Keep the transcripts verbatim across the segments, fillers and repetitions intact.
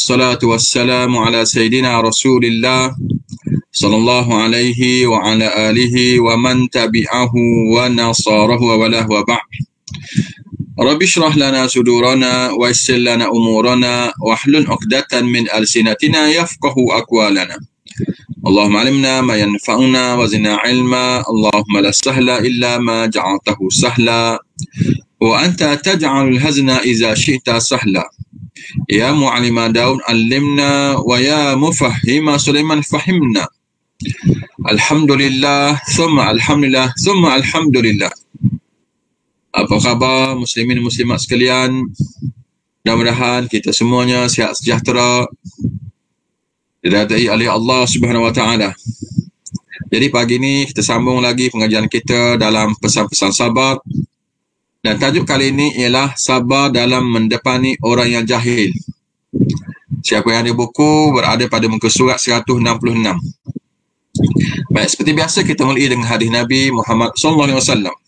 wassalatu wassalamu ala sayyidina Rasulillah sallallahu alaihi wa ala alihi wa man tabi'ahu wa nasarahu wa walahu wa ba'd. Rabbi shrah lana sudurana wa yassir lana umurana wahlul 'uqdatan min alsinatina yafqahu aqwalana. Allahumma alimna ma yanfa'una wa zidna ilma. Allahumma la sahla illa ma ja'altahu sahla wa anta taj'alul hazna idza syi'ta sahla. Ya mu'allima Daud allimna wa ya mufahhima Sulaiman fahimna. Alhamdulillah summa alhamdulillah summa alhamdulillah. Apa khabar muslimin muslimat sekalian? Mudah-mudahan kita semuanya sihat sejahtera, diridai oleh Allah Subhanahu wa taala. Jadi pagi ini kita sambung lagi pengajian kita dalam pesan-pesan sabar. Dan tajuk kali ini ialah sabar dalam mendepani orang yang jahil. Siapa yang ada buku berada pada muka surat seratus enam puluh enam. Baik, seperti biasa kita mulai dengan hadis Nabi Muhammad sallallahu alaihi wasallam.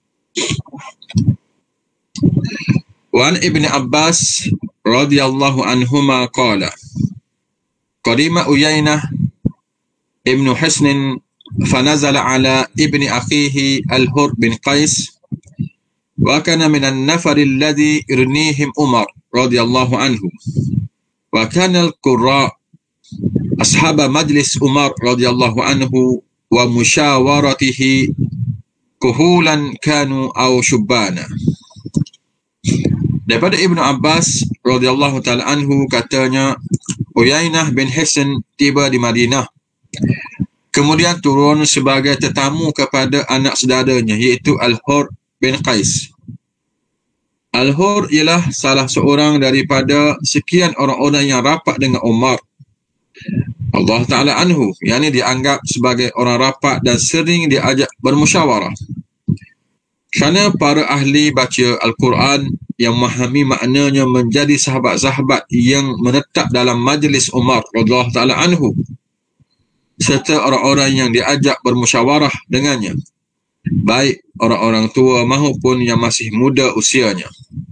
Wa an Ibn Abbas radhiyallahu anhuma qala qadima Uyainah ibn Hisn fanazala ala ibni akhihi al-Hur bin Qais wa kana minan nafar alladhi irnihim Umar radhiyallahu anhu wa kana al-qurra ashaba majlis Umar radhiyallahu anhu wa musyawaratihi kuhulan kanu aw syubbana. Daripada Ibnu Abbas radhiyallahu taala anhu katanya, Uyainah bin Hisn tiba di Madinah, kemudian turun sebagai tetamu kepada anak saudaranya iaitu Al-Hur bin Qais. Al-Hur ialah salah seorang daripada sekian orang-orang yang rapat dengan Umar Allah Ta'ala anhu, yang ini dianggap sebagai orang rapat dan sering diajak bermusyawarah. Kerana para ahli baca Al-Quran yang memahami maknanya menjadi sahabat-sahabat yang menetap dalam majlis Umar Allah Ta'ala anhu, serta orang-orang yang diajak bermusyawarah dengannya, baik orang-orang tua maupun yang masih muda usianya.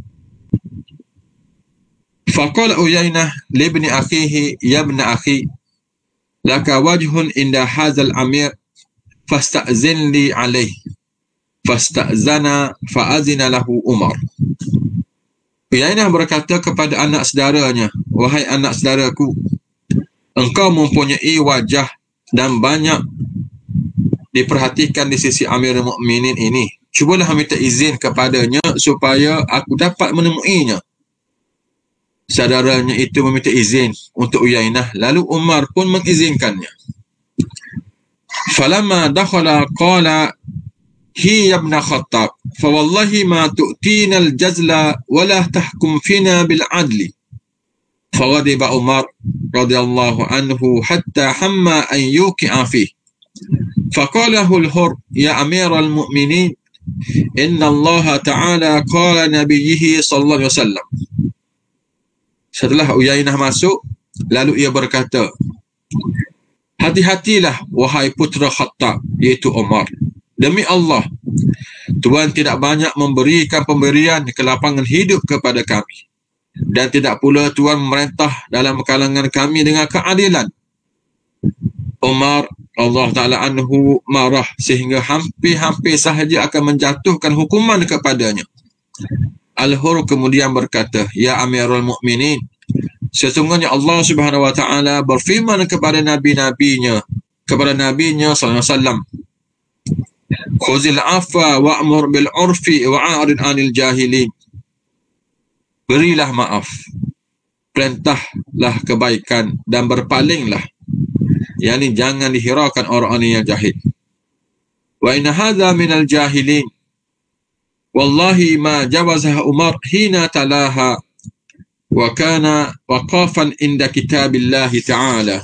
Faqala Uyainah libni akhihi ya ibna akhi laka wajhun inda hadzal amir fasta'zin li alaih. Fasta'zana fa'azina lahu Umar. Uyainah berkata kepada anak saudaranya, wahai anak saudaraku, engkau mempunyai wajah dan banyak diperhatikan di sisi Amirul Mukminin ini. Cubalah minta izin kepadanya supaya aku dapat menemuinya. Saudaranya itu meminta izin untuk Uyainah, lalu Umar pun mengizinkannya. Falamma dakhala qala hi ya ibn Khattab fa wallahi ma tu'tina al-jazla wa la tahkum fina bil adli. Faghadiba Umar radhiyallahu anhu hatta hamma an yuqi'a fihi. Faqalahu al-Hur ya amiral mu'minin inna Allah ta'ala qala nabiyhi sallallahu alaihi wasallam. Setelah Uyainah masuk, lalu ia berkata, hati-hatilah wahai putra Khattab, iaitu Umar. Demi Allah, Tuhan tidak banyak memberikan pemberian kelapangan hidup kepada kami. Dan tidak pula Tuhan memerintah dalam kalangan kami dengan keadilan. Umar Allah Ta'ala anhu marah sehingga hampir-hampir sahaja akan menjatuhkan hukuman kepadanya. Al-Hur kemudian berkata, ya Amirul Mukminin, sesungguhnya Allah Subhanahu wa taala berfirman kepada nabi-nabinya, kepada nabinya sallallahu alaihi wasallam, khuzil afwa wa'mur bil urfi wa'arid 'anil jahilin. Berilah maaf, perintahlah kebaikan dan berpalinglah, yakni jangan dihiraukan orang-orang yang jahil. Wa inna hadza minal jahilin. Wallahi ma jawazaha Umar hina talaha wa kana waqafan inda kitabillahi ta'ala.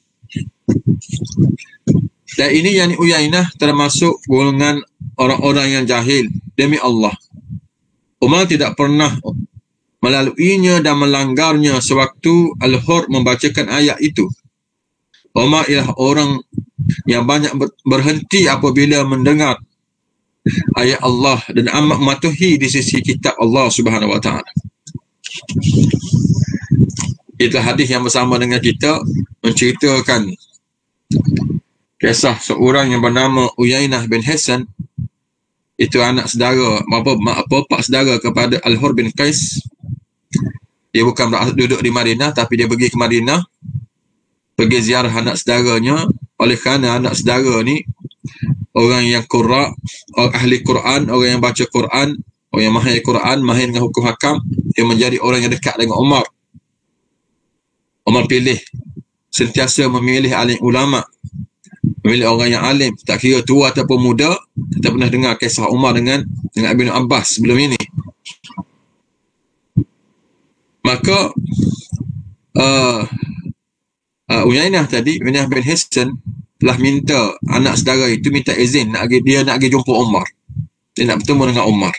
Dan ini yang Uyainah termasuk golongan orang-orang yang jahil. Demi Allah, Umar tidak pernah melaluinya dan melanggarnya sewaktu Al-Hur membacakan ayat itu. Umar ialah orang yang banyak berhenti apabila mendengar ayat Allah dan amat mematuhi di sisi kitab Allah Subhanahu wa taala. Itu hadis yang bersama dengan kita menceritakan kisah seorang yang bernama Uyainah bin Hisan. Itu anak saudara, apa, bapa saudara kepada Al-Hur bin Qais. Dia bukan duduk di Madinah, tapi dia pergi ke Madinah, pergi ziarah anak saudaranya. Oleh kerana anak saudara ni orang yang qurra, ahli Quran, orang yang baca Quran, orang yang mahir Quran, mahir dengan hukum hakam, dia menjadi orang yang dekat dengan Umar. Umar pilih, sentiasa memilih alim ulama, memilih orang yang alim, tak kira tua ataupun muda. Kita pernah dengar kisah Umar dengan dengan Ibn Abbas sebelum ini. Maka uh, uh, Uyainah tadi, Uyainah bin Hisan telah minta anak saudara itu minta izin nak pergi, dia nak pergi jumpa Umar, dia nak bertemu dengan Umar.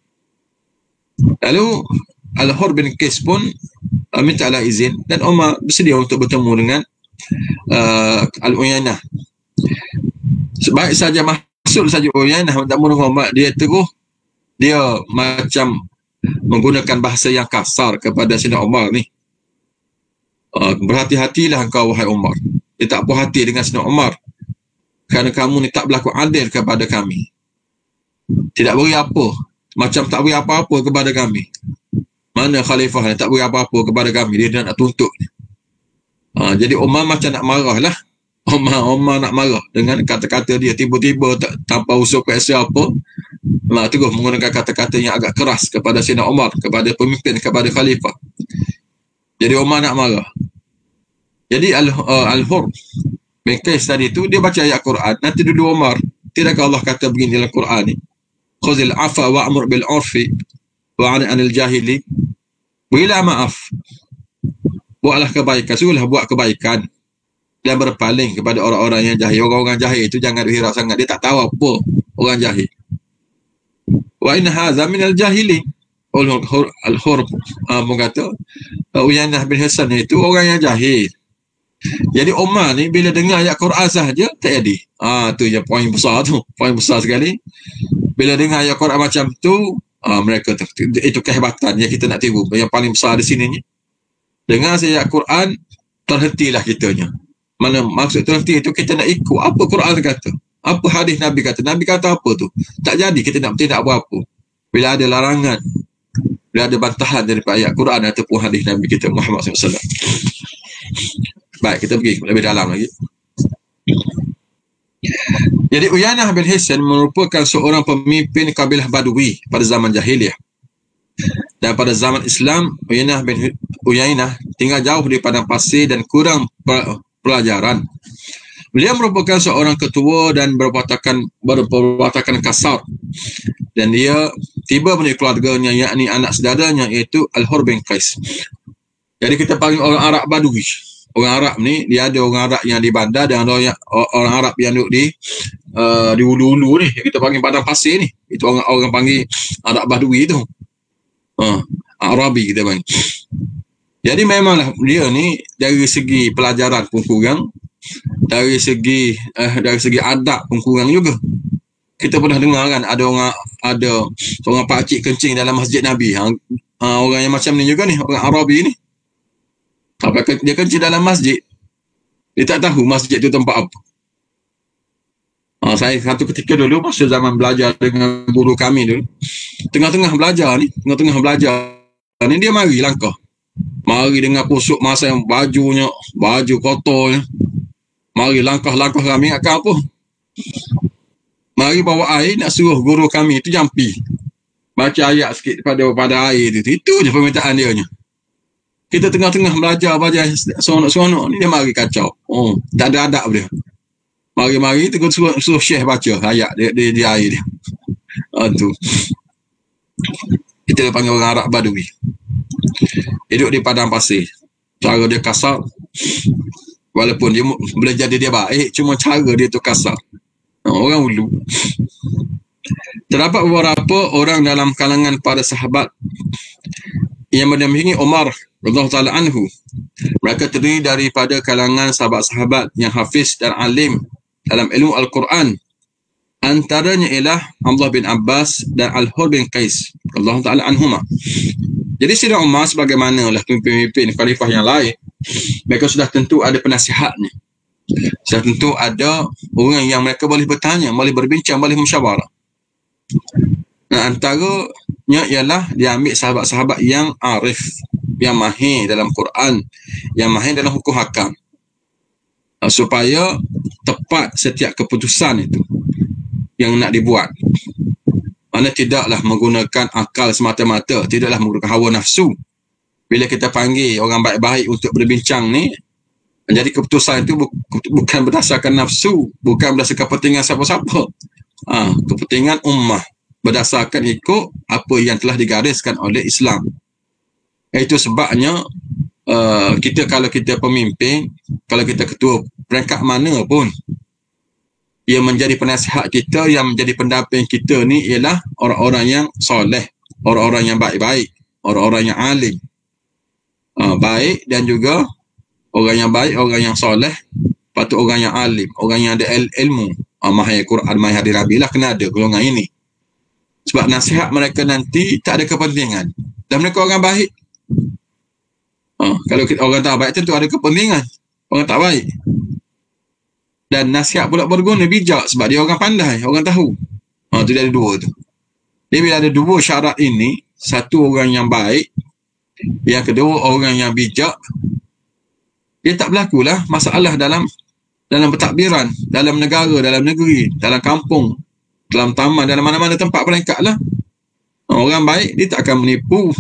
Lalu Al-Hur bin Qais pun uh, minta lah izin, dan Umar bersedia untuk bertemu dengan uh, Al-Uyainah. Sebaik saja masuk saja Uyainah bertemu dengan Umar, dia terus dia macam menggunakan bahasa yang kasar kepada Sayyidina Umar ni. Uh, berhati-hatilah engkau wahai Umar. Dia tak puas hati dengan Sayyidina Umar kerana kamu ni tak berlaku adil kepada kami. Tidak beri apa, macam tak beri apa-apa kepada kami. Mana khalifah ni tak beri apa-apa kepada kami, dia nak tuntut. Uh, jadi Umar macam nak marah lah. Umar, Umar nak marah dengan kata-kata dia, tiba-tiba tak, tanpa usul kuasa apa, nah, terus menggunakan kata-kata yang agak keras kepada Sayyidina Umar, kepada pemimpin, kepada khalifah. Jadi Umar nak marah. Jadi Al-Hur bin Qais tadi tu, dia baca ayat Quran. Nanti dulu Umar, tidakkah Allah kata begini dalam Quran ni, khuzil afa wa'mur bil urfi wa'ani anil jahili. Berilah maaf, buatlah kebaikan, suruhlah buat kebaikan, dan berpaling kepada orang-orang yang jahil. Orang-orang jahil itu jangan dihirau sangat, dia tak tahu apa orang jahil. Wa in hadza min al-jahilin. Al-Hur uh, kata uh, Uyainah bin Hisan itu orang yang jahil. Jadi Umar ni bila dengar ayat Quran sahaja tak jadi. Ah tu je poin besar tu, poin besar sekali. Bila dengar ayat Quran macam tu, ah mereka tu, itu kehebatan yang kita nak tiru. Yang paling besar di sini ni, dengar ayat Quran, terhentilah kitanya. Mana maksud terhenti itu, kita nak ikut apa Quran kata, apa hadis Nabi kata. Nabi kata apa tu, tak jadi kita nak tidak apa-apa. Bila ada larangan, bila ada bantahan daripada ayat Quran ataupun hadis Nabi kita Muhammad sallallahu alaihi wasallam. Baik, kita pergi lebih dalam lagi. Jadi Uyainah bin Hisan merupakan seorang pemimpin kabilah Badui pada zaman jahiliyah. Dan pada zaman Islam, Uyainah bin Uyainah tinggal jauh di padang pasir dan kurang pelajaran. Beliau merupakan seorang ketua dan berwatakan berwatakan kasar. Dan dia tiba pada keluarganya, yakni anak saudaranya, iaitu Al-Hur bin Qais. Jadi kita panggil orang Arab Badui. Orang Arab ni, dia ada orang Arab yang di bandar dan orang, yang, orang Arab yang duduk di uh, di ulu-ulu ni, kita panggil padang pasir ni. Itu orang orang panggil Arab Badui tu. Uh, Arabi kita panggil. Jadi memanglah dia ni dari segi pelajaran pun kurang, dari segi uh, dari segi adab pun kurang juga. Kita pernah dengar kan ada orang ada seorang pakcik kencing dalam masjid Nabi. Ha, uh, orang yang macam ni juga ni, orang Arabi ni. Apa dia kencing dalam masjid, dia tak tahu masjid tu tempat apa. Ha, saya satu ketika dulu masa zaman belajar dengan guru kami dulu, tengah-tengah belajar ni, tengah-tengah belajar ni dia mari langkah. Mari dengan pusuk masa yang bajunya, baju kotornya. Mari langkah-langkah kami akan apa? Mari bawa air, nak suruh guru kami itu jampi. Baca ayat sikit pada pada air itu. Itu je permintaan dia nya. Kita tengah-tengah belajar, belajar seronok-seronok ni, dia mari kacau. Oh, tak ada adab dia. Mari-mari, terus suruh, suruh syekh baca ayat di, di, di air dia. Ah, tu. Kita panggil orang Arab Badui. Hidup di padang pasir. Cara dia kasar. Walaupun dia boleh jadi dia baik, cuma cara dia tu kasar. Orang ulu. Terdapat beberapa orang dalam kalangan para sahabat yang mendampingi Umar radhiyallahu taala anhu. Mereka terdiri daripada kalangan sahabat-sahabat yang hafiz dan alim dalam ilmu Al-Quran. Antaranya ialah Abdullah bin Abbas dan Al-Hur bin Qais radhiyallahu taala anhuma. Jadi Sayyidina Umar sebagaimanalah pemimpin-pemimpin khalifah yang lain, mereka sudah tentu ada penasihatnya. Sudah tentu ada orang yang mereka boleh bertanya, boleh berbincang, boleh musyawarah. Nah, antaranya ialah dia ambil sahabat-sahabat yang arif, yang mahir dalam Quran, yang mahir dalam hukum hakam, supaya tepat setiap keputusan itu yang nak dibuat. Mana tidaklah menggunakan akal semata-mata, tidaklah menggunakan hawa nafsu. Bila kita panggil orang baik-baik untuk berbincang ni, jadi keputusan itu bu bukan berdasarkan nafsu, bukan berdasarkan kepentingan siapa-siapa. Ha, kepentingan ummah, berdasarkan ikut apa yang telah digariskan oleh Islam. Itu sebabnya uh, kita kalau kita pemimpin, kalau kita ketua peringkat mana pun, yang menjadi penasihat kita, yang menjadi pendamping kita ni ialah orang-orang yang soleh, orang-orang yang baik-baik, orang-orang yang alim. Uh, baik dan juga orang yang baik, orang yang soleh, patut orang yang alim, orang yang ada il ilmu. Uh, mahir Quran, mahir hadis Nabi lah, kena ada golongan ini. Sebab nasihat mereka nanti tak ada kepentingan. Dan mereka orang baik. Uh, kalau kita, orang tak baik tentu ada kepentingan. Orang tak baik. Dan nasihat pula berguna, bijak, sebab dia orang pandai, orang tahu. Ha, tu dia ada dua tu. Jadi bila ada dua syarat ini, satu orang yang baik, yang kedua orang yang bijak, dia tak berlakulah masalah dalam dalam pentadbiran, dalam negara, dalam negeri, dalam kampung, dalam taman, dalam mana-mana tempat peringkat lah. Orang baik, dia tak akan menipu.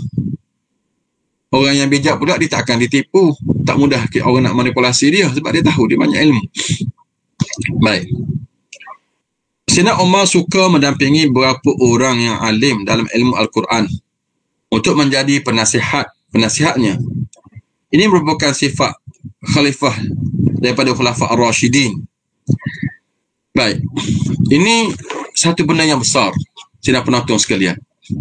Orang yang bijak pula, dia tak akan ditipu. Tak mudah orang nak manipulasi dia, sebab dia tahu, dia banyak ilmu. Baik. Sayyidina Umar suka mendampingi beberapa orang yang alim dalam ilmu Al-Quran untuk menjadi penasihat, penasihatnya. Ini merupakan sifat khalifah daripada khulafah ar-Rashidin. Baik. Ini satu benda yang besar, sidang penonton sekalian.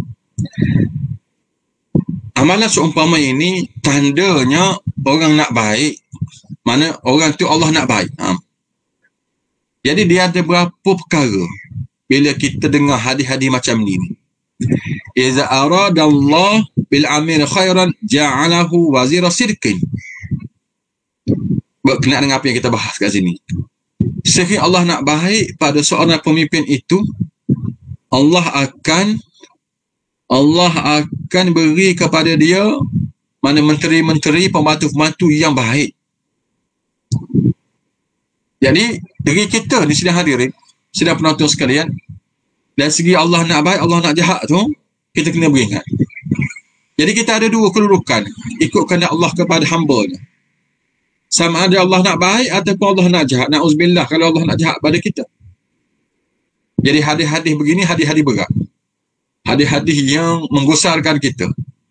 Amalan seumpama ini tandanya orang nak baik, mana orang tu Allah nak baik. Ha. Jadi dia ada berapa perkara bila kita dengar hadis-hadis macam ni. Iza aradallah bil amir khairan ja'alahu wazira sirkin. Berkenaan dengan apa yang kita bahas kat sini. Sekiranya Allah nak baik pada seorang pemimpin itu, Allah akan Allah akan beri kepada dia mana menteri-menteri, pembantu-pembantu yang baik. Jadi, diri kita ni sedang hadirin, sedang penonton sekalian, dari segi Allah nak baik, Allah nak jahat tu, kita kena beringat. Jadi, kita ada dua kedudukan, ikut kehendak Allah kepada hamba-Nya. Sama ada Allah nak baik ataupun Allah nak jahat. Na'udzubillah kalau Allah nak jahat pada kita. Jadi, hadis-hadis begini, hadis-hadis berat. Hadis-hadis yang menggusarkan kita.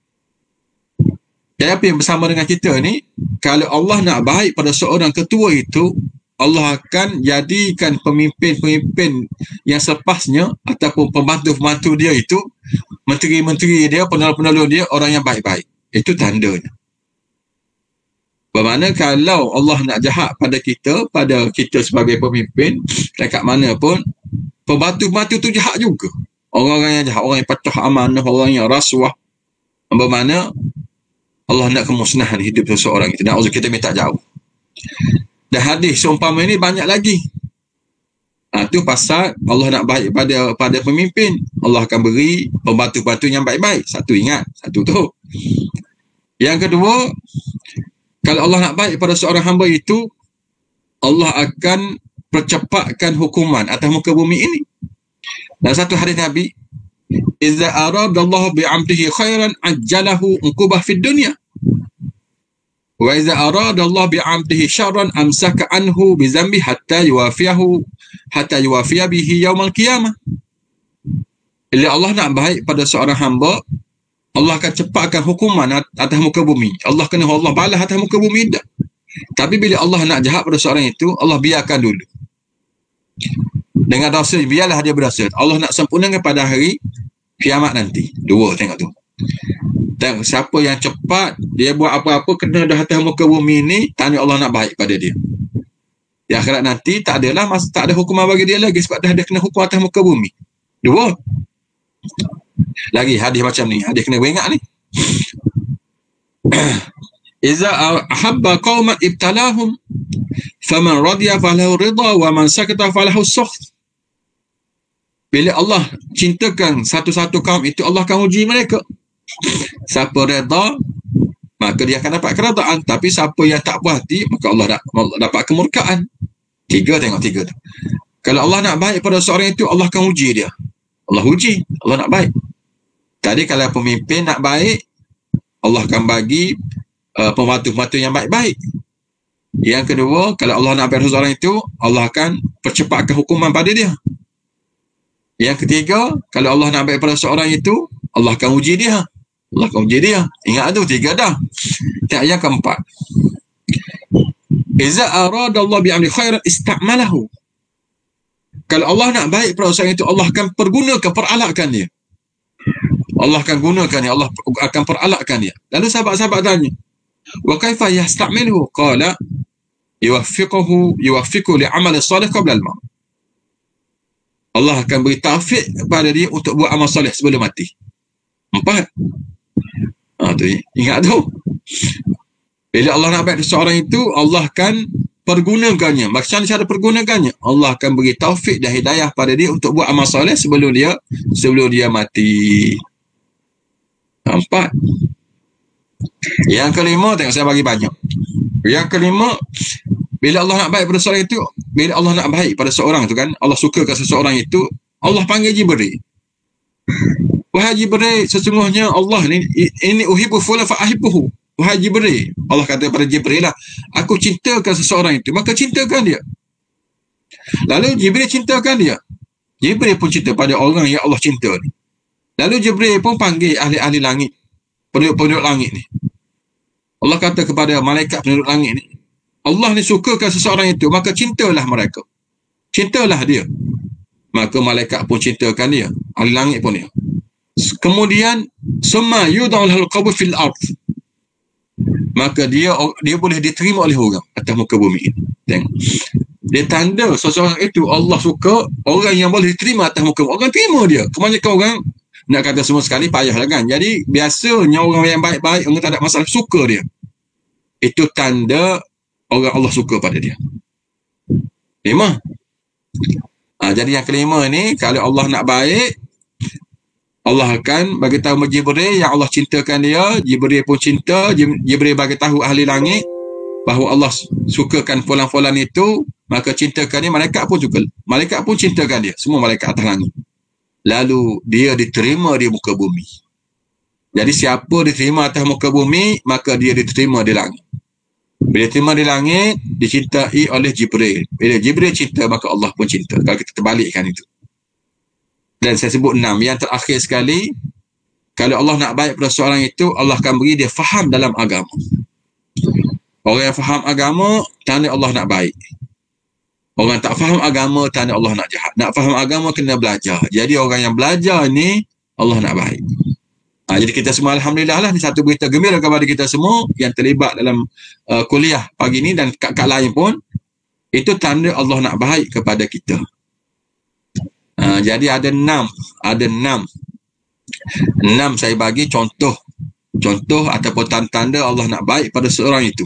Jadi, apa yang bersama dengan kita ni, kalau Allah nak baik pada seorang ketua itu, Allah akan jadikan pemimpin-pemimpin yang selepasnya ataupun pembantu-pembantu dia itu, menteri-menteri dia, penolong-penolong dia, orang yang baik-baik. Itu tandanya. Bermakna kalau Allah nak jahat pada kita, pada kita sebagai pemimpin, dekat mana pun, pembantu-pembantu tu jahat juga. Orang-orang yang jahat, orang yang patuh amanah, orang yang rasuah. Bermakna Allah nak kemusnahan hidup seseorang itu. Dan kita minta jauh. Dan hadis seumpama ini banyak lagi. Ha, itu pasal Allah nak baik pada pada pemimpin. Allah akan beri pembantu-pembantu yang baik-baik. Satu ingat. Satu tu. Yang kedua, kalau Allah nak baik pada seorang hamba itu, Allah akan percepatkan hukuman atas muka bumi ini. Dan satu hadis Nabi, Iza aradallahu bi'amtihi khairan ajjalahu uqubah fid dunya. Wa iza aradallahu bi'amtihi syarran amsaka anhu bizambi hatta yuwafiyahu hatta yuwafiya bihi yaumal qiyamah. Bila Allah nak baik pada seorang hamba, Allah akan cepatkan hukuman atas muka bumi. Allah kena Allah balas atas muka bumi dah. Tapi bila Allah nak jahat pada seorang itu, Allah biarkan dulu. Dengan dosa, biarlah dia berdosa. Allah nak sempurnakan pada hari kiamat nanti. Dua, tengok tu. Dan siapa yang cepat, dia buat apa-apa, kena dah atas muka bumi ni, tanda Allah nak baik pada dia. Di akhirat nanti, tak adalah, masa tak ada hukuman bagi dia lagi, sebab dah dia kena hukum atas muka bumi. Dua. Lagi hadis macam ni, hadis kena beringat ni. Iza ahabba qauman ibtalahum faman radiya falahu ridha wa man sakata falahu sukht. Bila Allah cintakan satu-satu kaum itu, Allah akan uji mereka. Siapa reda, maka dia akan dapat keredaan. Tapi siapa yang tak puas hati, maka Allah dapat kemurkaan. Tiga, tengok tiga tu. Kalau Allah nak baik pada seorang itu, Allah akan uji dia. Allah uji, Allah nak baik. Tadi kalau pemimpin nak baik, Allah akan bagi uh, pembantu-pembantu yang baik-baik. Yang kedua, kalau Allah nak baik pada seorang itu, Allah akan percepatkan hukuman pada dia. Yang ketiga, kalau Allah nak baik pada seorang itu, Allah akan uji dia. Allah akan uji dia. Ingat tu, tiga dah. Yang keempat, Iza arada Allah bi'amri khairan ista'malahu. Kalau Allah nak baik pada seorang itu, Allah akan pergunakan, peralakkan dia. Allah akan gunakan dia, Allah akan peralakkan dia. Lalu sahabat-sahabat tanya, wa kaifa yasta'miluhu? Qala yuwaffiquhu yuwaffiqu li'amal salih qabla al-maut. Allah akan beri taufik kepada dia untuk buat amal soleh sebelum mati. Empat. Ha, tu, ingat tu. Bila Allah nak baik seorang itu, Allah akan pergunakannya. Macam cara pergunakannya, Allah akan beri taufik dan hidayah pada dia untuk buat amal soleh sebelum dia sebelum dia mati. Empat. Yang kelima, tengok saya bagi banyak. Yang kelima, bila Allah nak baik pada seorang itu, bila Allah nak baik pada seorang itu kan, Allah suka ke seseorang itu, Allah panggil Jibril. Wahai Jibril, sesungguhnya Allah ni, ini uhibbu fulan fa ahibbuhu. Wahai Jibril, Allah kata pada Jibril lah, aku cintakan seseorang itu, maka cintakan dia. Lalu Jibril cintakan dia. Jibril pun cinta pada orang yang Allah cinta ni. Lalu Jibril pun panggil ahli-ahli langit, penduduk-penduduk langit ni. Allah kata kepada malaikat penduduk langit ni, Allah ni sukakan seseorang itu, maka cintalah mereka. Cintalah dia. Maka malaikat pun cintakan dia. Ahli langit pun dia. Kemudian, summa yud'ul qabul fil ard. Maka dia dia boleh diterima oleh orang atas muka bumi ini. Tengok. Dia tanda seseorang itu Allah suka, orang yang boleh diterima atas muka bumi. Orang terima dia. Kebanyakan orang, nak kata semua sekali, payahlah kan. Jadi, biasanya orang yang baik-baik, orang tak ada masalah, suka dia. Itu tanda orang Allah suka pada dia. Lima. Ha, jadi yang kelima ni, kalau Allah nak baik, Allah akan bagi tahu Jibril yang Allah cintakan dia. Jibril pun cinta. Jibril bagi tahu ahli langit bahawa Allah sukakan fulan-fulan itu, maka cintakan dia. Malaikat pun juga. Malaikat pun cintakan dia. Semua malaikat atas langit. Lalu dia diterima di muka bumi. Jadi siapa diterima atas muka bumi, maka dia diterima di langit. Bila diterima di langit, dicintai oleh Jibril. Bila Jibril cinta, maka Allah pun cinta. Kalau kita terbalikkan itu. Dan saya sebut enam. Yang terakhir sekali, kalau Allah nak baik pada seorang itu, Allah akan beri dia faham dalam agama. Orang yang faham agama, tanda Allah nak baik. Orang tak faham agama, tanda Allah nak jahat. Nak faham agama, kena belajar. Jadi orang yang belajar ni, Allah nak baik. Ha, jadi kita semua Alhamdulillah lah, ni satu berita gembira kepada kita semua yang terlibat dalam uh, kuliah pagi ni dan kat-kat lain pun, itu tanda Allah nak baik kepada kita. Ha, jadi ada enam. Ada enam. Enam saya bagi contoh. Contoh ataupun tanda Allah nak baik pada seorang itu.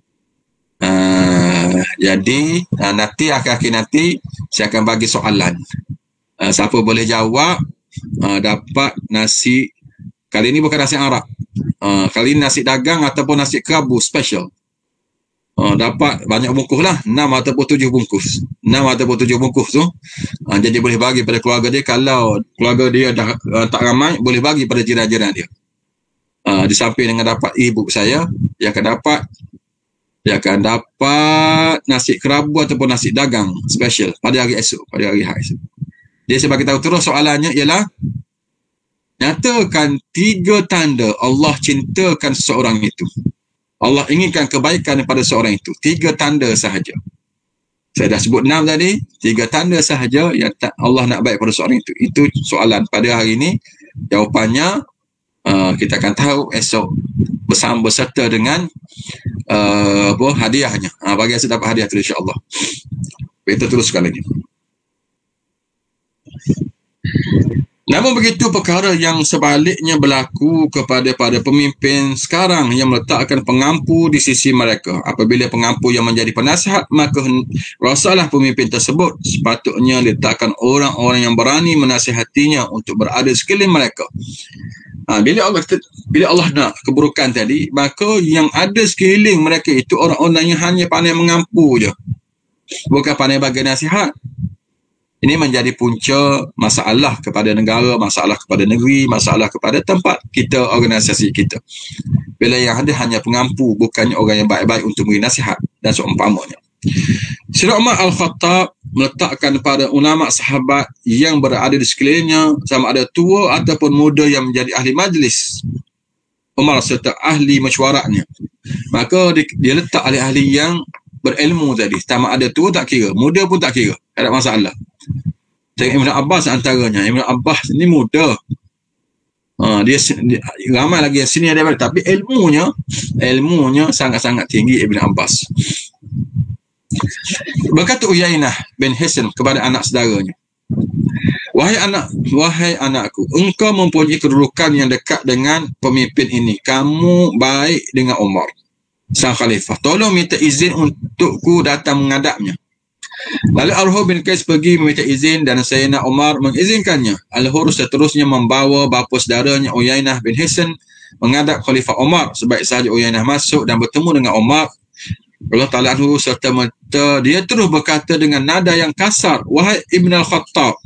Uh, jadi uh, nanti akhir-akhir nanti saya akan bagi soalan. Uh, siapa boleh jawab uh, dapat nasi. Kali ini bukan nasi Arab. Uh, kali ini nasi dagang ataupun nasi kerabu special. Uh, dapat banyak bungkus lah. enam ataupun tujuh bungkus. enam ataupun tujuh bungkus tu. Uh, jadi boleh bagi pada keluarga dia. Kalau keluarga dia dah uh, tak ramai, boleh bagi pada jiran-jiran dia. Uh, di samping dengan dapat ibu saya, dia akan dapat dia akan dapat nasi kerabu ataupun nasi dagang special pada hari esok, pada hari hari esok. Dia saya bagi tahu terus soalannya ialah, nyatakan tiga tanda Allah cintakan seseorang itu. Allah inginkan kebaikan kepada seorang itu. Tiga tanda sahaja. Saya dah sebut enam tadi. Tiga tanda sahaja yang Allah nak baik pada seorang itu. Itu soalan pada hari ini. Jawapannya uh, kita akan tahu esok bersama berserta dengan uh, apa, hadiahnya. Uh, bagi yang dapat hadiah tu insya-Allah. Kita teruskan lagi. Namun begitu, perkara yang sebaliknya berlaku kepada para pemimpin sekarang yang meletakkan pengampu di sisi mereka. Apabila pengampu yang menjadi penasihat, maka rasalah pemimpin tersebut sepatutnya letakkan orang-orang yang berani menasihatinya untuk berada sekeliling mereka. Ha, bila Allah bila Allah nak keburukan tadi, maka yang ada sekeliling mereka itu orang-orang yang hanya pandai mengampu je, bukan pandai bagi nasihat. Ini menjadi punca masalah kepada negara, masalah kepada negeri, masalah kepada tempat kita, organisasi kita. Bila yang ada hanya pengampu, bukannya orang yang baik-baik untuk beri nasihat dan seumpamanya. Sayyidina Umar Al-Khattab meletakkan pada ulama sahabat yang berada di sekelilingnya, sama ada tua ataupun muda yang menjadi ahli majlis Umar serta ahli mesyuaratnya. Maka dia letak ahli-ahli yang berilmu tadi. Sama ada tua tak kira, muda pun tak kira, tak ada masalah. Tengok Ibn Abbas antaranya. Ibn Abbas ni muda. Ha, dia, dia ramai lagi yang sini ada, tapi ilmunya ilmunya sangat-sangat tinggi Ibn Abbas. Berkata Uyainah bin Hisn kepada anak saudaranya, Wahai anak, wahai anakku, engkau mempunyai kedudukan yang dekat dengan pemimpin ini. Kamu baik dengan Umar sang khalifah. Tolong minta izin untukku datang menghadapnya. Lalu Al-Hur bin Qais pergi meminta izin dan Sayyidina Umar mengizinkannya. Al-Hur seterusnya membawa bapa saudaranya Uyainah bin Hisn menghadap Khalifah Umar. Sebaik sahaja Uyainah masuk dan bertemu dengan Umar, Allah Ta'ala anhu serta merta dia terus berkata dengan nada yang kasar, Wahai Ibn Al-Khattab.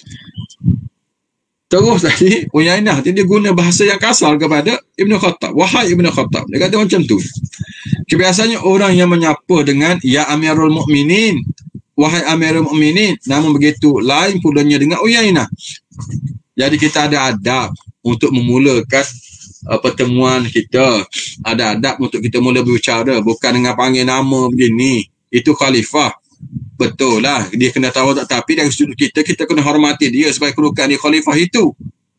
Terus tadi Uyainah dia guna bahasa yang kasar kepada Ibn Khattab. Wahai Ibn Khattab. Dia kata macam tu. Kebiasaannya orang yang menyapa dengan Ya Amirul Mukminin, wahai Amirul Mukminin. Namun begitu lain pulanya dengan Uyainah. Jadi kita ada adab untuk memulakan uh, pertemuan kita. Ada adab untuk kita mula berbicara, bukan dengan panggil nama begini. Itu khalifah. Betul lah, dia kena tahu tak, tapi dari sudut kita, kita kena hormati dia sebagai kedudukan dia khalifah itu.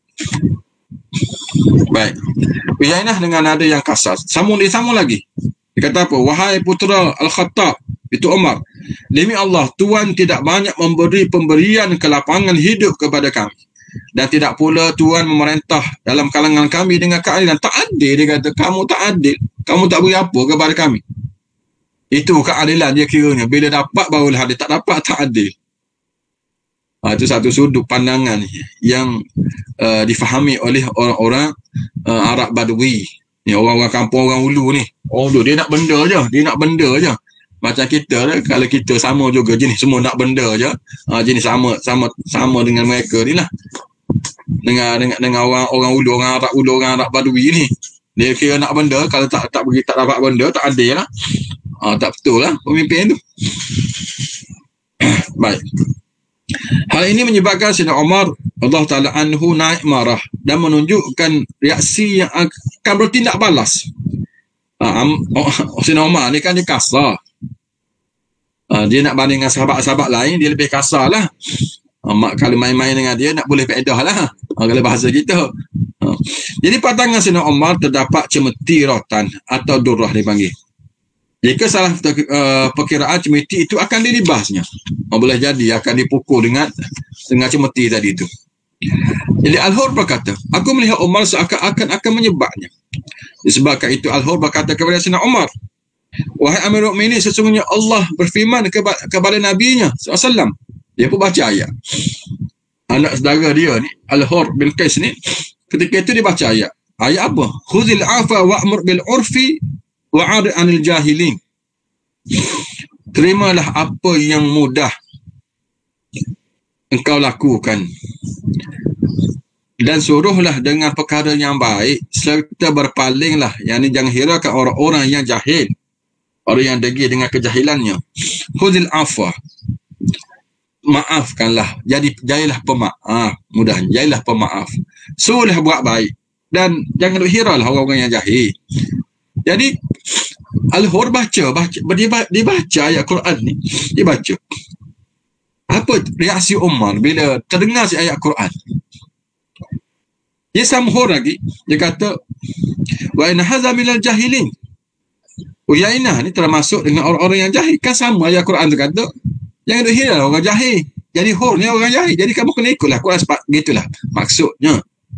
Baik. Uyainah dengan nada yang kasar. Sambung dia sambung lagi. Dia kata apa? Wahai putera Al-Khattab, itu Umar. Demi Allah, Tuan tidak banyak memberi pemberian kelapangan hidup kepada kami. Dan tidak pula Tuan memerintah dalam kalangan kami dengan keadilan. Tak adil, dia kata. Kamu tak adil. Kamu tak beri apa kepada kami. Itu keadilan dia kiranya. Bila dapat barulah adil. Tak dapat, tak adil. Ha, itu satu sudut pandangan yang uh, difahami oleh orang-orang uh, Arab Badui. Ni orang-orang kampung, orang ulu ni. Orang ulu, dia nak benda je. Dia nak benda je. Macam kita lah, kalau kita sama juga jenis, semua nak benda je. Ha, jenis sama sama sama dengan mereka ni lah. Dengan, dengan, dengan orang orang ulu, orang Arab ulu, orang Arab Badui ni. Dia kira nak benda, kalau tak tak bagi tak dapat benda, tak adil lah. Ha, tak betul lah pemimpin tu. Baik. Hal ini menyebabkan Sayyidina Umar Allah Ta'ala anhu naik marah dan menunjukkan reaksi yang akan bertindak balas. Ha, oh, Sayyidina Umar ni kan dia kasar. Ha, dia nak banding dengan sahabat-sahabat lain, dia lebih kasar lah. Ha, kalau main-main dengan dia nak boleh faedah lah. Ha, kalau bahasa kita. Ha. Jadi padangan Sayyidina Umar terdapat cemeti rotan atau durrah dipanggil. Jika salah uh, perkiraan cemeti itu akan dilibasnya. Oh, boleh jadi akan dipukul dengan dengan cemeti tadi itu. Jadi Al-Hur berkata, aku melihat Umar seakan-akan akan menyebabnya. Disebabkan itu Al-Hur berkata kepada Sayyidina Umar, wahai Amirul Mukminin, sesungguhnya Allah berfirman kepada, kepada Nabi-Nya sallallahu alaihi wasallam. Dia pun baca ayat. Anak saudara dia ni, Al-Hur bin Qais ni, ketika itu dia baca ayat. Ayat apa? Khuzil afa wa'mur bil urfi wa'arid anil jahilin. Terimalah apa yang mudah engkau lakukan dan suruhlah dengan perkara yang baik serta berpalinglah, yang ini jangan hiraukan orang-orang yang jahil, orang yang degil dengan kejahilannya. Khudil afwa, maafkanlah, jadi jadilah pemaaf, mudahnya jadilah pemaaf, suruhlah buat baik dan jangan hiraulah orang-orang yang jahil. Jadi Al-Hur baca, baca dia, dia baca ayat Quran ni. Dia baca. Apa reaksi Umar bila terdengar si ayat Quran? Dia samhur lagi. Dia kata, wa inna hadza minal jahilin. Uyainah ni termasuk dengan orang-orang yang jahil. Kan sama ayat Quran tu kata, jangan duk hirau orang jahil. Jadi hur ni orang jahil. Jadi kamu kena ikutlah Quran sebab gitulah maksudnya.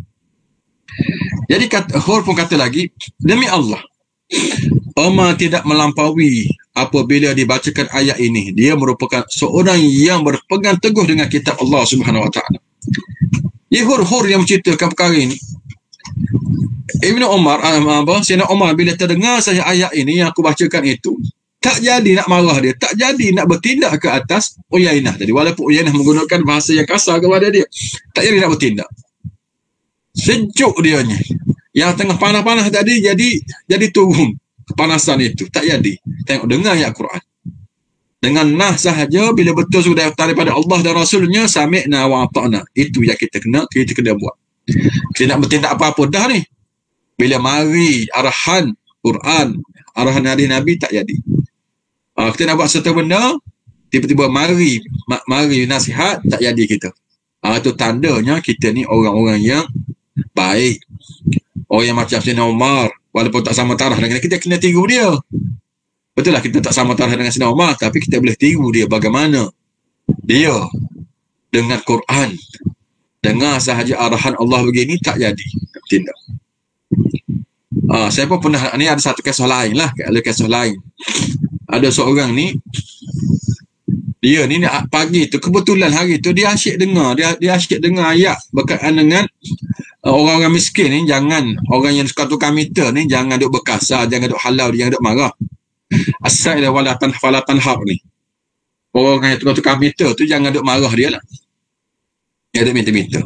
Jadi kata, hur pun kata lagi, demi Allah, Umar tidak melampaui apabila dibacakan ayat ini. Dia merupakan seorang yang berpegang teguh dengan kitab Allah Subhanahu Wa Taala. Ia hur-hur yang menceritakan perkara ini. Ibnu Umar, apa, Sayyidina Umar bila terdengar saya ayat ini yang aku bacakan itu, tak jadi nak marah dia, tak jadi nak bertindak ke atas Uyainah tadi. Walaupun Uyainah menggunakan bahasa yang kasar kepada dia, tak jadi nak bertindak. Sejuk dianya. Yang tengah panas-panas tadi jadi jadi turun kepanasan itu. Tak jadi. Tengok dengar ayat Quran. Dengan nah sahaja bila betul sudah daripada Allah dan Rasulnya, sami'na wa ata'na. Itu yang kita kena kita kena buat. Kita nak bertindak apa-apa dah ni. Bila mari arahan Quran, arahan hadis Nabi, tak jadi. Uh, kita nak buat satu benda, tiba-tiba mari ma mari nasihat, tak jadi kita. Ah uh, itu tandanya kita ni orang-orang yang baik. Orang yang macam Sayyidina Umar, walaupun tak sama taraf dengan kita, kena tiru dia. Betul lah kita tak sama taraf dengan Sayyidina Umar, tapi kita boleh tiru dia bagaimana dia dengan Quran. Dengar sahaja arahan Allah begini, tak jadi tindak. Ah, uh, saya pun pernah, ni ada satu kisah lain lah, ada kisah lain. Ada seorang ni, dia ni pagi tu, kebetulan hari tu dia asyik dengar, dia dia asyik dengar ayat berkaitan dengan uh, orang-orang miskin ni, jangan, orang yang suka tukar meter ni, jangan duk berkasar, jangan duk halau, jangan duk marah. Asal dah walatan falatan haq ni. Orang yang tukar-tukar meter tu, jangan duk marah dia lah. Dia duk meter-meter.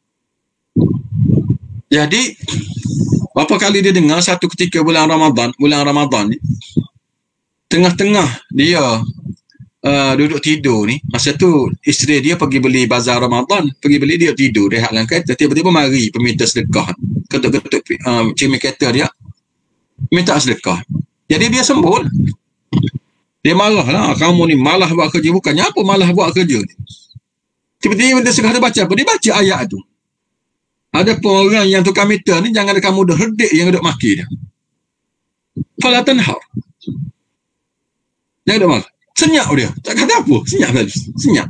Jadi, berapa kali dia dengar, satu ketika bulan Ramadan, bulan Ramadan ni, tengah-tengah dia uh, duduk tidur ni, masa tu isteri dia pergi beli bazar Ramadan, pergi beli, dia tidur rehat dalam kereta, tiba-tiba mari peminta sedekah, ketuk-ketuk uh, cermin kereta dia minta sedekah. Jadi dia sembul, dia marah lah, kamu ni malah buat kerja, bukannya apa malah buat kerja ni. Tiba-tiba dia segera baca apa, dia baca ayat tu. Ada pun orang yang tukar meter ni, jangan ada kamu dah herdik yang duk maki dia. Fala tanhar. Jangan duk marah. Senyap dia. Tak kata apa. Senyap tadi. Senyap.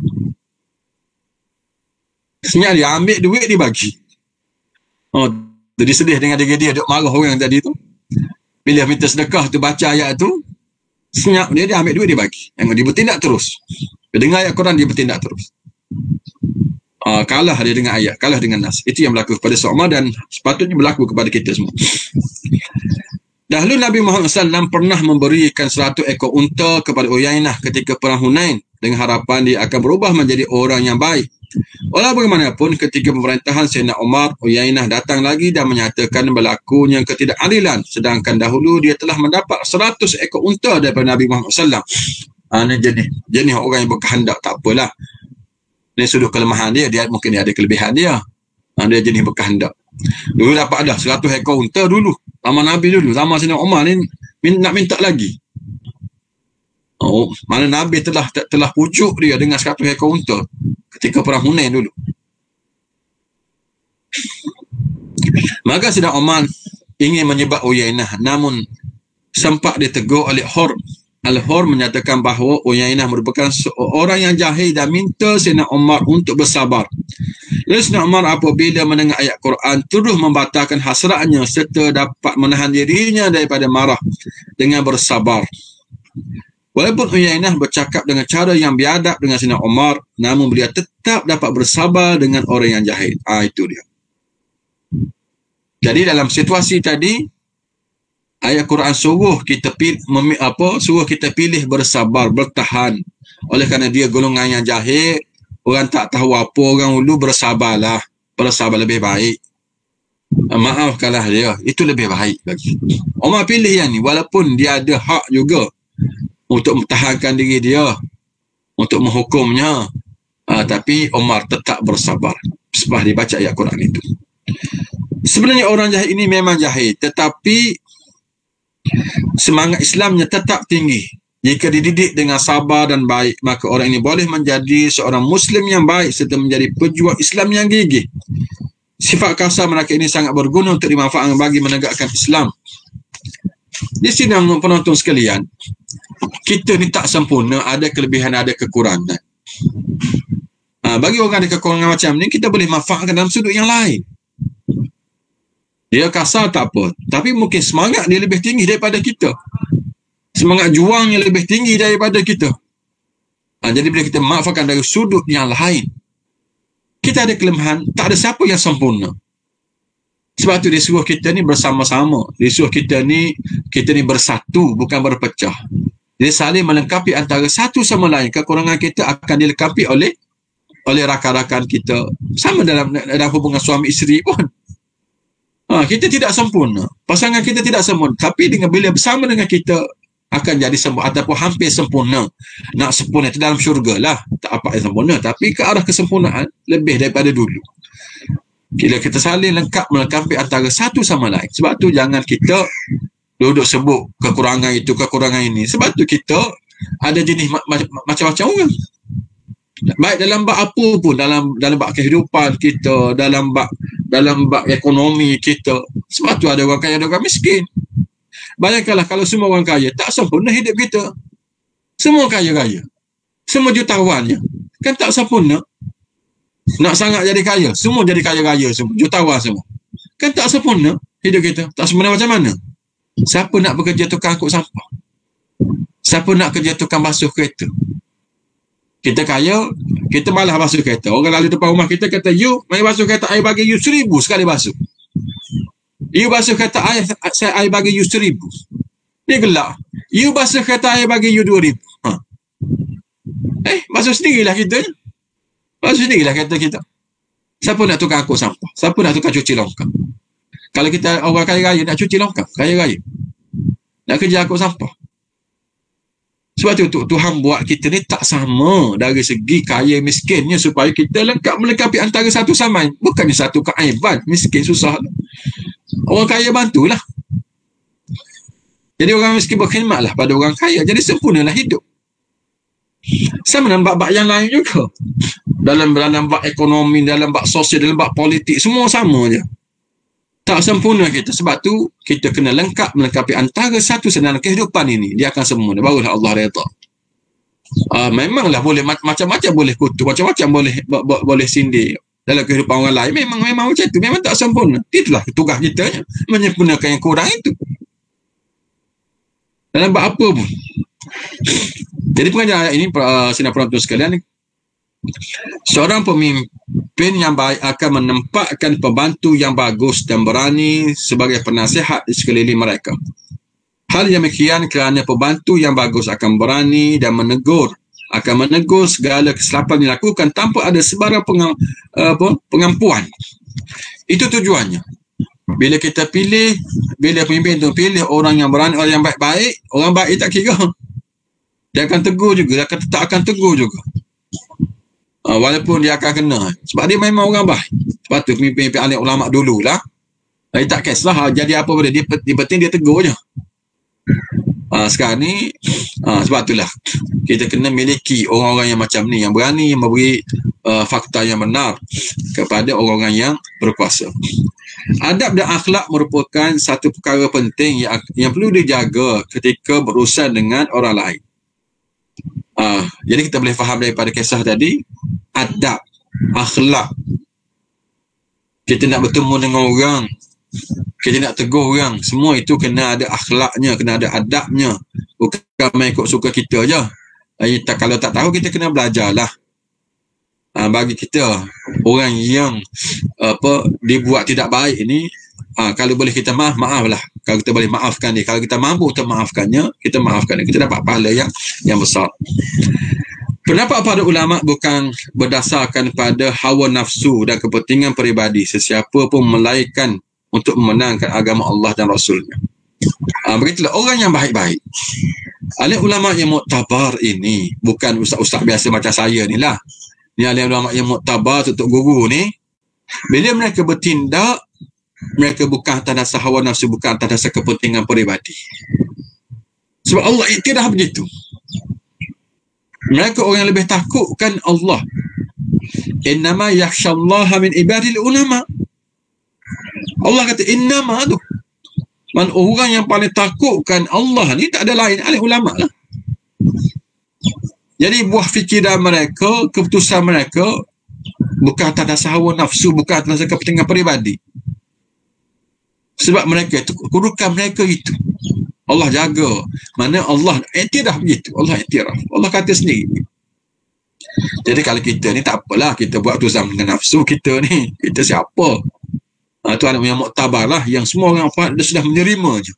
Senyap dia. Ambil duit, dia bagi. Oh, jadi sedih dengan diri dia duk marah orang tadi tu. Bila minta sedekah tu, baca ayat tu, senyap dia, dia ambil duit, dia bagi. Yang dia bertindak terus. Dia dengar ayat Quran, dia bertindak terus. Uh, kalah dia dengan ayat, kalah dengan nas. Itu yang berlaku kepada Umar dan sepatutnya berlaku kepada kita semua. Dahulu Nabi Muhammad sallallahu alaihi wasallam pernah memberikan seratus ekor unta kepada Uyainah ketika perang Hunain dengan harapan dia akan berubah menjadi orang yang baik. Walau bagaimanapun, ketika pemerintahan Sayyidina Umar, Uyainah datang lagi dan menyatakan berlakunya ketidakadilan, sedangkan dahulu dia telah mendapat seratus ekor unta daripada Nabi Muhammad sallallahu alaihi wasallam. Ah, ini jenis jenis orang yang berkehendak, tak apalah. Ini sudut kelemahan dia, dia mungkin dia ada kelebihan dia. Ha, dia jenis berkehendak. Dulu dapat ada seratus ekor unta dulu. Zaman Nabi dulu, zaman Sayyidina Umar ni min, nak minta lagi. Oh, mana Nabi telah telah pucuk dia dengan seratus ekor unta ketika perang Hunain dulu. Maka Sayyidina Umar ingin menyebab Uyainah, namun sempat ditegur oleh Hur. Al-Hur menyatakan bahawa Uyainah merupakan seorang yang jahil dan minta Sayyidina Umar untuk bersabar. Lalu Sayyidina Umar apabila mendengar ayat Quran terus membatalkan hasratnya serta dapat menahan dirinya daripada marah dengan bersabar. Walaupun Uyainah bercakap dengan cara yang biadab dengan Sayyidina Umar, namun beliau tetap dapat bersabar dengan orang yang jahil. Ah, itu dia. Jadi dalam situasi tadi, ayat Quran suruh kita pilih, apa, suruh kita pilih bersabar, bertahan. Oleh kerana dia golongan yang jahil, orang tak tahu apa, orang dulu bersabarlah. Bersabar lebih baik. Maafkanlah dia. Itu lebih baik lagi. Umar pilih yang ni, walaupun dia ada hak juga untuk mempertahankan diri dia, untuk menghukumnya. Uh, tapi Umar tetap bersabar. Sebab dia baca ayat Quran itu. Sebenarnya orang jahil ini memang jahil, tetapi semangat Islamnya tetap tinggi. Jika dididik dengan sabar dan baik, maka orang ini boleh menjadi seorang Muslim yang baik serta menjadi pejuang Islam yang gigih. Sifat kasar mereka ini sangat berguna untuk dimanfaatkan bagi menegakkan Islam. Di sini penonton sekalian, kita ni tak sempurna, ada kelebihan, ada kekurangan. Ha, bagi orang ada kekurangan macam ni, kita boleh manfaatkan dalam sudut yang lain. Dia kasar tak apa, tapi mungkin semangat dia lebih tinggi daripada kita. Semangat juangnya lebih tinggi daripada kita. Ha, jadi bila kita manfaatkan dari sudut yang lain, kita ada kelemahan, tak ada siapa yang sempurna. Sebab tu dia suruh kita ni bersama-sama. Dia suruh kita ni, kita ni bersatu, bukan berpecah. Dia saling melengkapi antara satu sama lain. Kekurangan kita akan dilengkapi oleh oleh rakan-rakan kita. Sama dalam, dalam hubungan suami isteri pun. Ha, kita tidak sempurna. Pasangan kita tidak sempurna. Tapi dengan bila bersama dengan kita, akan jadi sempurna ataupun hampir sempurna. Nak sempurna itu dalam syurga lah. Tak apa yang sempurna. Tapi ke arah kesempurnaan, lebih daripada dulu. Bila kita saling lengkap melengkapi antara satu sama lain. Sebab tu jangan kita duduk sebut kekurangan itu, kekurangan ini. Sebab tu kita ada jenis ma ma macam-macam orang. Baik dalam bab apa pun, dalam dalam bab kehidupan kita, dalam bab dalam bab ekonomi kita. Sebab tu ada orang kaya, ada orang miskin. Bayangkanlah kalau semua orang kaya, tak sempurna hidup kita. Semua kaya-kaya, semua jutawan, kan tak sempurna. Nak sangat jadi kaya, semua jadi kaya-kaya semua, jutawan semua, kan tak sempurna hidup kita. Tak sempurna macam mana? Siapa nak bekerja tukang angkut sampah? Siapa nak kerja tukang basuh kereta? Kita kaya, kita malah basuh kereta. Orang lalu depan rumah kita kata, you mari basuh kereta, I bagi you seribu sekali basuh. You basuh kereta I, saya I bagi you seribu. Dia gelak. You basuh kereta I bagi you dua ribu. Ha. Eh, basuh sendirilah kita. Basuh sendirilah kereta kita. Siapa nak tukang angkut sampah? Siapa nak tukang cuci longkang? Kalau kita orang kaya-kaya nak cuci longkang, kaya-kaya nak kerja angkut sampah. Sebab tu Tuhan buat kita ni tak sama dari segi kaya miskinnya, supaya kita lengkap melengkapi antara satu sama lain. Bukannya satu keaiban, miskin susah. Orang kaya bantulah. Jadi orang miskin berkhidmatlah pada orang kaya. Jadi sempurnalah hidup. Sama dalam bab-bab yang lain juga. Dalam dalam bab ekonomi, dalam bab sosial, dalam bab politik, semua sama je. Tak sempurna kita. Sebab tu kita kena lengkap melengkapi antara satu dalam kehidupan ini. Dia akan sempurna. Barulah Allah redha. Uh, memanglah boleh macam-macam boleh kutu, macam-macam boleh boleh sindir dalam kehidupan orang lain. Memang memang macam tu. Memang tak sempurna. Itulah tugas kita, menyempurnakan yang kurang itu. Dalam bab apa pun. Jadi pengajaran ayat ini, uh, sidang penonton sekalian, seorang pemimpin yang baik akan menempatkan pembantu yang bagus dan berani sebagai penasihat di sekeliling mereka. Hal yang demikian kerana pembantu yang bagus akan berani dan menegur, akan menegur segala kesilapan yang dilakukan tanpa ada sebarang pengam, apa, pengampuan. Itu tujuannya. Bila kita pilih, bila pemimpin itu pilih orang yang berani, orang yang baik-baik, orang baik tak kira. Dia akan tegur juga, dia akan tetap akan tegur juga. Uh, walaupun dia akan kena. Sebab dia memang orang baik. Sebab tu pemimpin-pemimpin alim ulama' dululah. Dia tak kisah jadi apa pada dia, dia penting dia tegur je. Uh, sekarang ni, uh, sebab itulah kita kena miliki orang-orang yang macam ni, yang berani, yang memberi uh, fakta yang benar kepada orang-orang yang berkuasa. Adab dan akhlak merupakan satu perkara penting yang, yang perlu dijaga ketika berurusan dengan orang lain. Uh, jadi kita boleh faham daripada kisah tadi, adab, akhlak. Kita nak bertemu dengan orang, kita nak tegur orang, semua itu kena ada akhlaknya, kena ada adabnya. Bukan main ikut suka kita je. Uh, tak, kalau tak tahu, kita kena belajarlah. Uh, bagi kita, orang yang uh, apa dibuat tidak baik ini, uh, kalau boleh kita maaf, maaflah. Kalau kita boleh maafkan dia, kalau kita mampu untuk maafkannya, kita maafkan dia. Kita dapat pahala yang yang besar. Pendapat para ulama bukan berdasarkan pada hawa nafsu dan kepentingan peribadi sesiapa pun, melainkan untuk memenangkan agama Allah dan Rasulnya. Uh, begitulah orang yang baik-baik. Alim ulama yang muktabar ini bukan ustaz-ustaz biasa macam saya ni lah. Ni alim ulama yang muktabar, tutup guru ni, bila mereka bertindak, mereka bukan atas dasar hawa nafsu, bukan atas dasar kepentingan peribadi. Sebab Allah iktiraf begitu. Mereka orang yang lebih takutkan Allah. Innama yakhshallaha min ibadil ulama. Allah kata innama tu. Man, orang yang paling takutkan Allah ni tak ada lain, alim ulama lah. Jadi buah fikiran mereka, keputusan mereka, bukan atas dasar hawa nafsu, bukan atas dasar kepentingan peribadi. Sebab mereka itu, kedudukan mereka itu Allah jaga. Mana Allah iktiraf begitu. Allah iktiraf. Allah kata sendiri. Jadi kalau kita ni tak apalah kita buat tuzam dengan nafsu kita ni. Kita siapa? Ha, tu anak yang muktabar lah, yang semua orang dia sudah menerima je.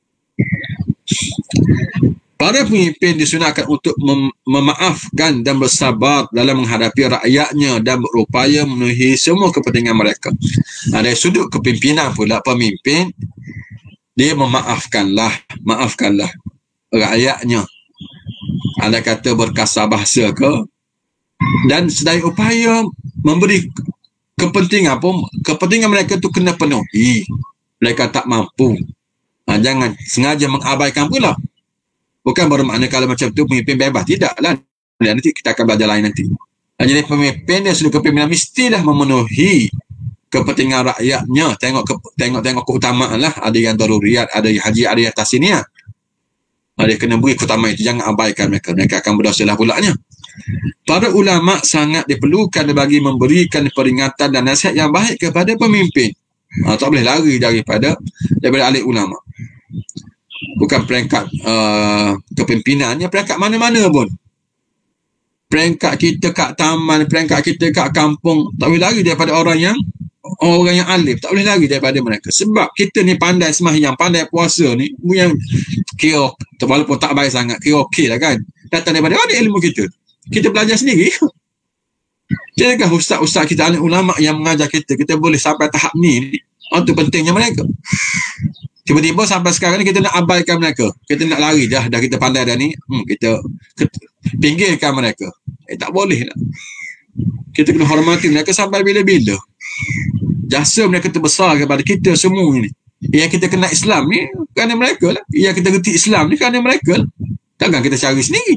Para pemimpin disunahkan untuk mem memaafkan dan bersabar dalam menghadapi rakyatnya dan berupaya memenuhi semua kepentingan mereka. Nah, dari sudut kepimpinan pula, pemimpin dia memaafkanlah, maafkanlah rakyatnya. Ada kata berkasar bahasa ke, dan sedaya upaya memberi kepentingan pun, kepentingan mereka tu kena penuhi. Mereka tak mampu. Ha, jangan sengaja mengabaikan pula. Bukan bermakna kalau macam tu pemimpin bebas. Tidaklah. Nanti kita akan belajar lain nanti. Jadi pemimpin dia sudah kepimpinan mestilah memenuhi kepentingan rakyatnya. Tengok ke, tengok tengok keutamaan lah. Ada yang daruriyat, ada yang haji, ada yang tasiniah. Ada kena beri keutamaan itu. Jangan abaikan mereka. Mereka akan berdosa lah pulaknya. Para ulama sangat diperlukan bagi memberikan peringatan dan nasihat yang baik kepada pemimpin. Ha, tak boleh lari daripada daripada ahli ulama. Bukan peringkat uh, kepimpinannya, peringkat mana-mana pun. Peringkat kita kat taman, peringkat kita kat kampung, tak boleh lari daripada orang yang orang yang alim. Tak boleh lari daripada mereka. Sebab kita ni pandai sembahyang, pandai puasa ni, yang kira, walaupun tak baik sangat, kira okey lah kan. Datang daripada mana ilmu kita? Kita belajar sendiri. Jadikan ustaz-ustaz kita, ahli ulama yang mengajar kita, kita boleh sampai tahap ni. Oh, tu pentingnya mereka. Tiba-tiba sampai sekarang ni kita nak abaikan mereka. Kita nak lari dah, dah kita pandai dah ni. Hmm, kita, kita pinggirkan mereka. Eh, tak boleh lah. Kita kena hormati mereka sampai bila-bila. Jasa mereka terbesar kepada kita semua ni. Yang kita kena Islam ni kerana mereka lah. Yang kita reti Islam ni kerana mereka lah. Takkan kita cari sendiri.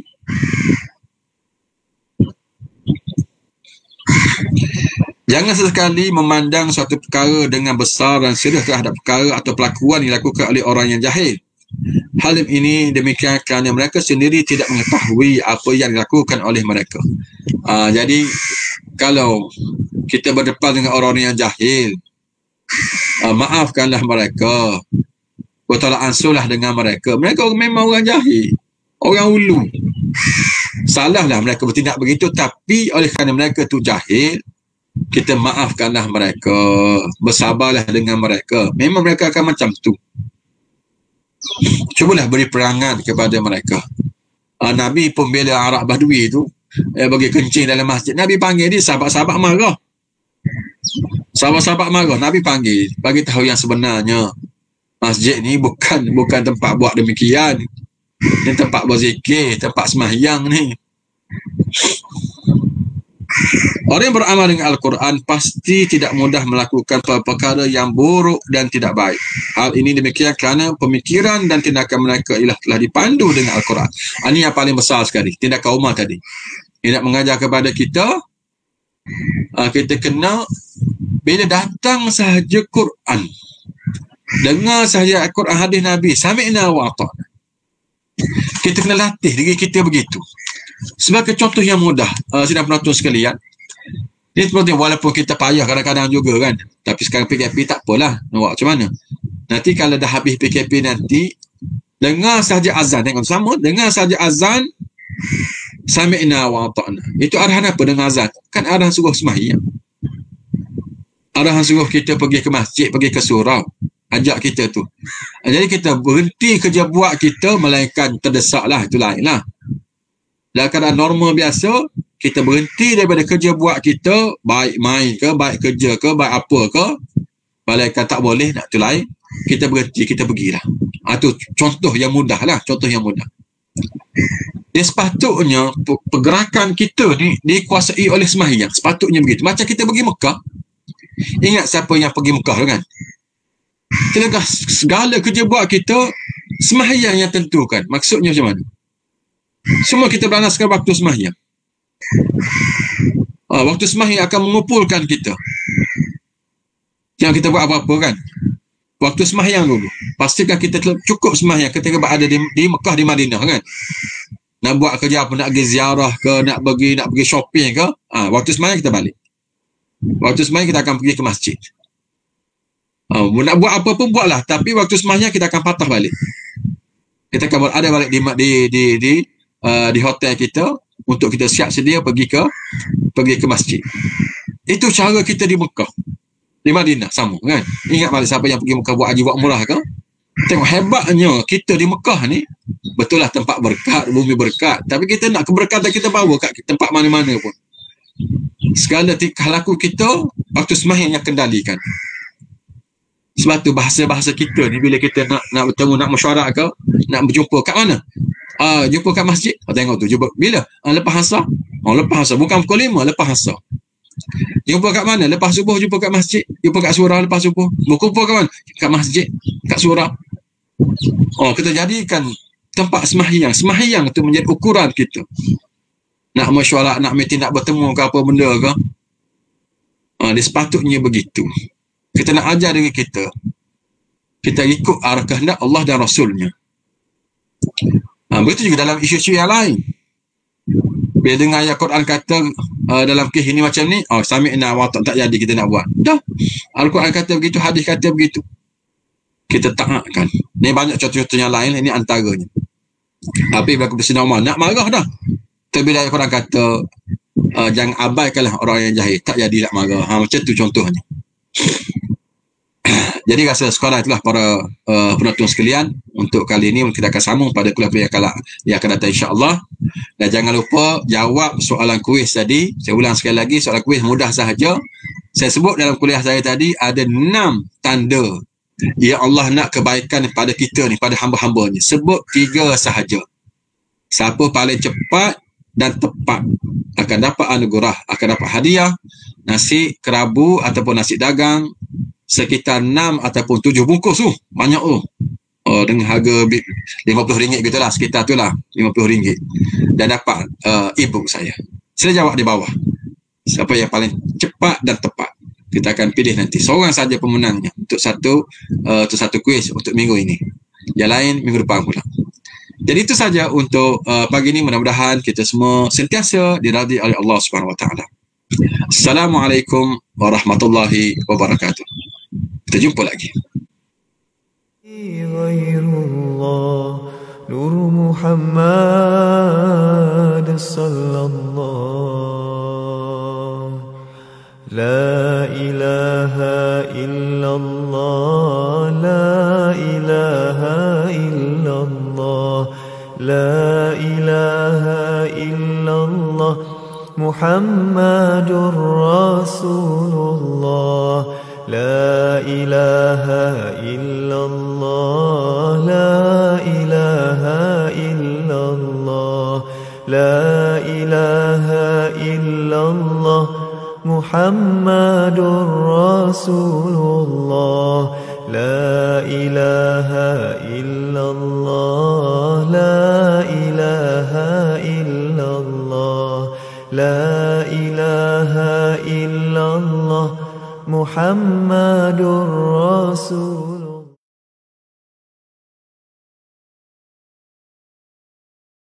Jangan sesekali memandang suatu perkara dengan besar dan serius terhadap perkara atau pelakuan yang dilakukan oleh orang yang jahil. Hal ini demikian kerana mereka sendiri tidak mengetahui apa yang dilakukan oleh mereka. Uh, jadi, kalau kita berdepan dengan orang yang jahil, uh, maafkanlah mereka. Bertolak ansurlah dengan mereka. Mereka memang orang jahil. Orang ulu. Salahlah mereka bertindak begitu, tapi oleh kerana mereka tu jahil, kita maafkanlah mereka, bersabarlah dengan mereka. Memang mereka akan macam tu. Cubalah beri perangan kepada mereka. Uh, Nabi pun bila Arab Badui tu eh, bagi kencing dalam masjid, Nabi panggil dia, sahabat-sahabat marah. Sahabat-sahabat marah, Nabi panggil, bagi tahu yang sebenarnya masjid ni bukan bukan tempat buat demikian. Ini tempat berzikir, tempat sembahyang ni. Orang yang beramal dengan Al-Quran pasti tidak mudah melakukan perkara yang buruk dan tidak baik. Hal ini demikian kerana pemikiran dan tindakan mereka ialah telah dipandu dengan Al-Quran. Ini yang paling besar sekali, tindakan Umar tadi. Ia nak mengajar kepada kita, kita kena, bila datang sahaja Quran, dengar sahaja Al-Quran, hadis Nabi, sami'na wa ata'na, kita kena latih diri kita begitu. Sebagai contoh yang mudah, uh, sidang penonton sekalian, ini seperti walaupun kita payah kadang-kadang juga kan, tapi sekarang P K P tak apalah, nak buat macam mana. Nanti kalau dah habis P K P nanti, dengar saja azan, tengok sama, dengar saja azan, sami'na wa ata'na. Itu arahan apa dengan azan? Kan arahan suruh sembahyang. Arahan suruh kita pergi ke masjid, pergi ke surau, ajak kita tu. Jadi kita berhenti kerja buat kita, melainkan terdesak lah, itu lain lah. Dalam keadaan normal biasa, kita berhenti daripada kerja buat kita, baik main ke, baik kerja ke, baik apa ke, malaikat tak boleh, nak tu lain, kita berhenti, kita pergilah. Itu contoh yang mudah lah, contoh yang mudah. Dia sepatutnya, pergerakan kita ni dikuasai oleh sembahyang, sepatutnya begitu. Macam kita pergi Mekah, ingat siapa yang pergi Mekah kan? Kita segala kerja buat kita, sembahyang yang tentukan. Maksudnya macam mana? Semua kita beralaskan waktu sembahyang. Ha, waktu sembahyang akan mengumpulkan kita. Jangan kita buat apa-apa kan. Waktu sembahyang dulu. Pastikan kita cukup sembahyang ketika berada di, di Mekah, di Madinah kan. Nak buat kerja apa, nak pergi ziarah ke, nak pergi nak pergi shopping ke. Ha, waktu sembahyang kita balik. Waktu sembahyang kita akan pergi ke masjid. Uh, nak buat apa pun buatlah, tapi waktu sembahyang kita akan patah balik. Kita akan berada balik di di di di, uh, di hotel kita untuk kita siap sedia pergi ke pergi ke masjid. Itu cara kita di Mekah. Di Madinah sama kan. Ingat balik siapa yang pergi Mekah buat haji buat umrah ke? Tengok hebatnya kita di Mekah ni. Betul lah tempat berkat, bumi berkat. Tapi kita nak keberkatan kita bawa kat tempat mana-mana pun. Segala tingkah laku kita waktu sembahyang yang kendalikan. Sebab tu bahasa-bahasa kita ni bila kita nak nak bertemu, nak mesyuarat ke, nak berjumpa kat mana? Ah, uh, jumpa kat masjid. Oh, tengok tu jumpa bila? Uh, lepas asar. Oh, lepas asar. Bukan pukul lima, lepas asar. Jumpa kat mana? Lepas subuh jumpa kat masjid. Jumpa kat surau lepas subuh. Berkumpul kat mana? Kat masjid, kat surau. Oh, kita jadikan tempat sembahyang. Sembahyang tu menjadi ukuran kita. Nak mesyuarat, nak meeting, nak bertemu ke apa benda ke. Ah, dia sepatutnya begitu. Kita nak ajar diri kita. Kita ikut arah kehendak Allah dan Rasulnya. Ah, begitu juga dalam isu-isu yang lain. Bila dengar ayat Quran kata uh, dalam kes ini macam ni, oh sami'na wa tak jadi kita nak buat. Dah. Al-Quran kata begitu, hadis kata begitu. Kita taatkan. Ni banyak contoh-contoh yang lain, ini antaranya. Tapi bila Presiden Umar nak marah dah. Tapi bila ayat Quran kata uh, jangan abaikanlah orang yang jahil, tak jadi nak marah. Ha, macam tu contohnya. Jadi rasa sekolah itulah para uh, penonton sekalian, untuk kali ini kita akan sambung pada kuliah yang akan, yang akan datang insya-Allah. Dan jangan lupa jawab soalan kuis tadi. Saya ulang sekali lagi, soalan kuis mudah sahaja. Saya sebut dalam kuliah saya tadi ada enam tanda yang Allah nak kebaikan pada kita ni, pada hamba-hambanya. Sebut tiga sahaja. Siapa paling cepat dan tepat akan dapat anugerah, akan dapat hadiah nasi kerabu ataupun nasi dagang sekitar enam ataupun tujuh bungkus tu. Banyak tu. Oh, dengan harga lima puluh ringgit gitulah, sekitar tu lah, lima puluh ringgit. Dan dapat uh, e-book saya. Sila jawab di bawah. Siapa yang paling cepat dan tepat. Kita akan pilih nanti seorang saja pemenangnya untuk satu uh, untuk satu kuis untuk minggu ini. Yang lain minggu depan pula. Jadi itu saja untuk uh, pagi ini. Mudah-mudahan kita semua sentiasa diridai oleh Allah Subhanahu Wa Taala. Assalamualaikum warahmatullahi wabarakatuh. Kita jumpa lagi. Ghairullah Nur Muhammad sallallahu La ilaha illallah La ilaha illallah La ilaha illallah Muhammadur Rasulullah La ilaha illallah La ilaha illallah La ilaha illallah Muhammadur Rasulullah La ilaha illallah La ilaha illallah La ilaha illallah Muhammadur Rasul